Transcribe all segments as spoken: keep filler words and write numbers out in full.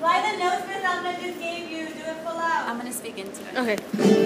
Apply the notes Miss Amna just gave you. Do it full out. I'm gonna speak into it. Okay.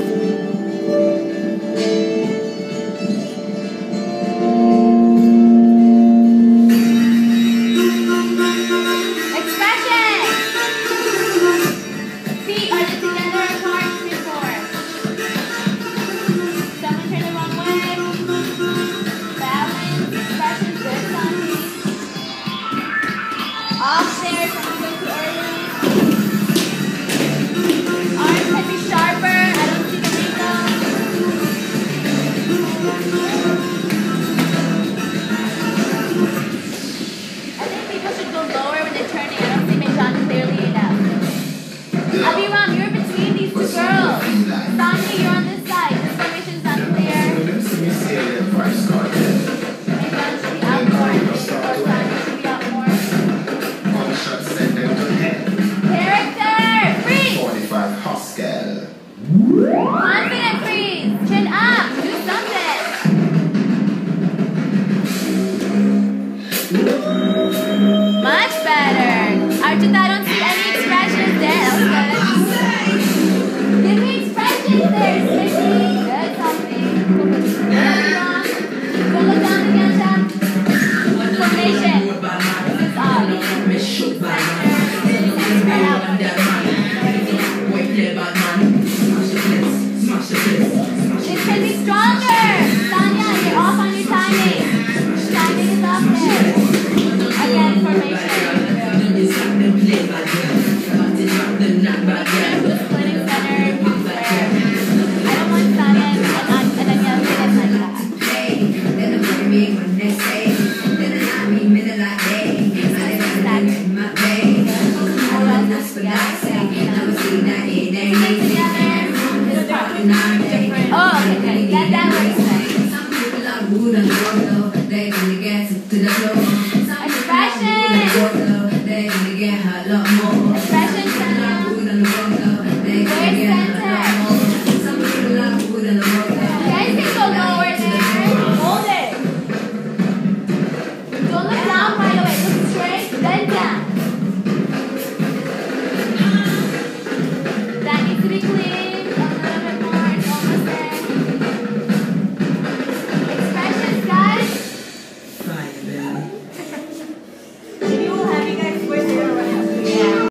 Confident freeze! Chin up! Do something! Much better! Archita, I don't see any expressions there. That was good. Give me expressions there, Sissy. Good, something. Good, wrong. Go look down again, Chef. Formation. This is up. Spread out. It can be stronger! Tanya, you're off on your timing. Timing is up there. Again, formation. We're going to put a splitting center where I don't want Tanya and, and then yell it like that. Oh, okay, that, that works then.